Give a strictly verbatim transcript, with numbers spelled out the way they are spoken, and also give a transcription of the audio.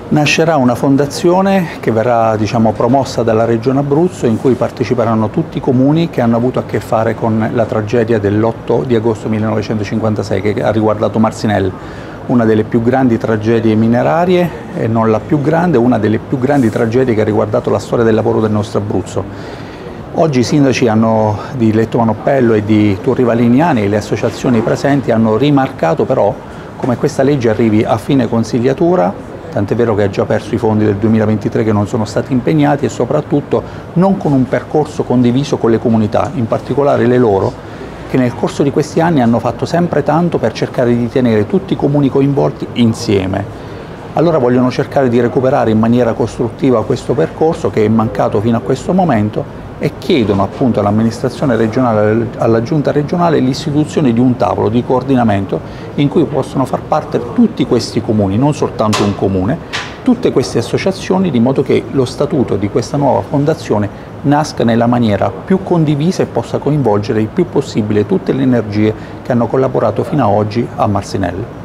Nascerà una fondazione che verrà diciamo, promossa dalla Regione Abruzzo, in cui parteciperanno tutti i comuni che hanno avuto a che fare con la tragedia dell'otto di agosto millenovecentocinquantasei che ha riguardato Marcinelle, una delle più grandi tragedie minerarie, e non la più grande, una delle più grandi tragedie che ha riguardato la storia del lavoro del nostro Abruzzo. Oggi i sindaci hanno, di Letto Manoppello e di Turri Valiniani e le associazioni presenti hanno rimarcato però come questa legge arrivi a fine consigliatura, tant'è vero che ha già perso i fondi del duemilaventitré che non sono stati impegnati, e soprattutto non con un percorso condiviso con le comunità, in particolare le loro, che nel corso di questi anni hanno fatto sempre tanto per cercare di tenere tutti i comuni coinvolti insieme. Allora vogliono cercare di recuperare in maniera costruttiva questo percorso che è mancato fino a questo momento, e chiedono appunto all'amministrazione regionale, alla giunta regionale, l'istituzione di un tavolo di coordinamento in cui possono far parte tutti questi comuni, non soltanto un comune, tutte queste associazioni, di modo che lo statuto di questa nuova fondazione nasca nella maniera più condivisa e possa coinvolgere il più possibile tutte le energie che hanno collaborato fino ad oggi a Marcinelle.